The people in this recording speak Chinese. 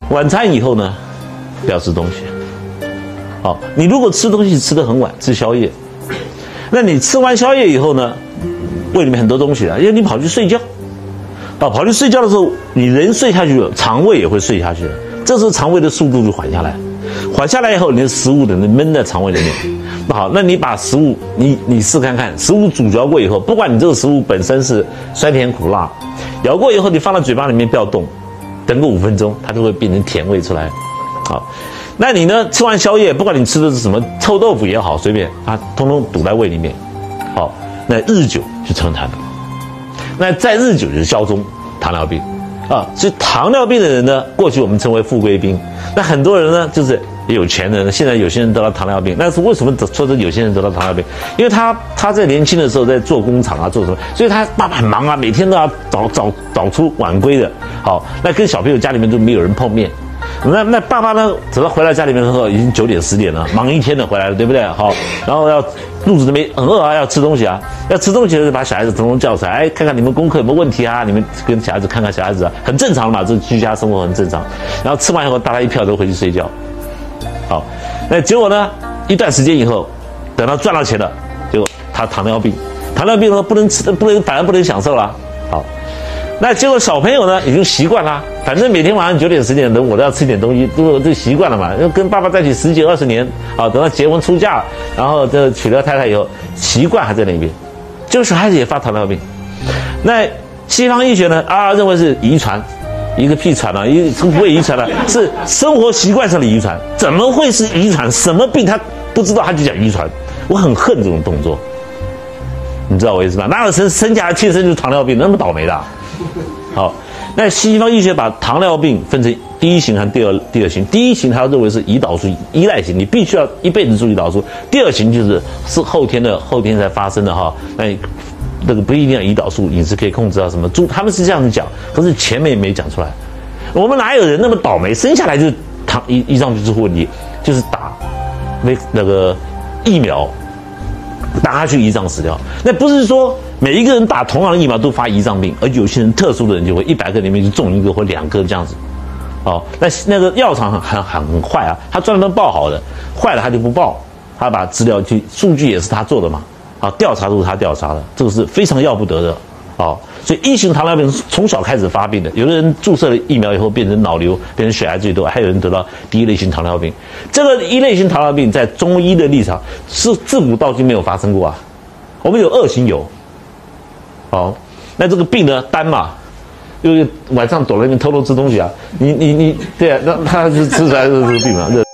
晚餐以后呢，不要吃东西。好，你如果吃东西吃得很晚，吃宵夜，那你吃完宵夜以后呢，胃里面很多东西啊，因为你跑去睡觉，跑去睡觉的时候，你人睡下去了，肠胃也会睡下去了，这时候肠胃的速度就缓下来，缓下来以后，你的食物等于闷在肠胃里面。好，那你把食物，你试看看，食物煮嚼过以后，不管你这个食物本身是酸甜苦辣，咬过以后你放到嘴巴里面不要动，等个5分钟，它就会变成甜味出来。好，那你呢，吃完宵夜，不管你吃的是什么臭豆腐也好，随便啊，通通堵在胃里面。好，那日久就成痰，那再日久就是消中糖尿病啊。所以糖尿病的人呢，过去我们称为富贵病，那很多人呢就是有钱人，现在有些人得到糖尿病，那是为什么说有些人得到糖尿病？因为他在年轻的时候在做工厂啊，做什么，所以他爸爸很忙啊，每天都要早出晚归的。好，那跟小朋友家里面都没有人碰面。那爸爸呢，等到回来家里面的时候，已经9点10点了，忙一天的回来了，对不对？好，然后肚子都没很饿啊，要吃东西啊，要吃东西就把小孩子统统叫出来，哎，看看你们功课有没有问题啊？你们跟小孩子看看小孩子啊，很正常嘛，这居家生活很正常。然后吃完以后，大家一票都回去睡觉。好，那结果呢？一段时间以后，等到赚到钱了，结果他糖尿病呢不能吃，反而不能享受了。好，那结果小朋友呢已经习惯了，反正每天晚上9点10点钟我都要吃点东西，都这习惯了嘛。跟爸爸在一起10几20年，啊，等到结婚出嫁，然后这娶了太太以后，习惯还在那边，结果小孩子也发糖尿病。那西方医学呢认为是遗传。一个屁传啊，不会遗传了，是生活习惯上的遗传。怎么会是遗传？什么病他不知道，他就讲遗传。我很恨这种动作，你知道我意思吧？哪有生下来天生就是糖尿病，那么倒霉的啊？好，那西方医学把糖尿病分成第一型和第二型。第一型他认为是胰岛素依赖型，你必须要一辈子注意胰岛素。第二型就是后天才发生的哈，那个不一定要胰岛素，饮食可以控制到什么？他们是这样子讲，可是前面没讲出来。我们哪有人那么倒霉，生下来就胰脏就出问题，就是打那个疫苗，打下去胰脏死掉。那不是说每一个人打同样的疫苗都发胰脏病，而有些人特殊的人就会100个里面就中1个或2个这样子。哦，那个药厂很坏啊，他专门报好的，坏了他就不报，他把资料数据也是他做的嘛。调查都是他调查的，这个是非常要不得的。所以1型糖尿病是从小开始发病的，有的人注射了疫苗以后变成脑瘤，变成血癌最多，还有人得到第1类型糖尿病。这个1类型糖尿病在中医的立场是自古到今没有发生过啊。我们有2型有，那这个病呢单嘛，因为晚上躲在那边偷偷吃东西啊，你对啊，那他就吃出来这个病嘛，这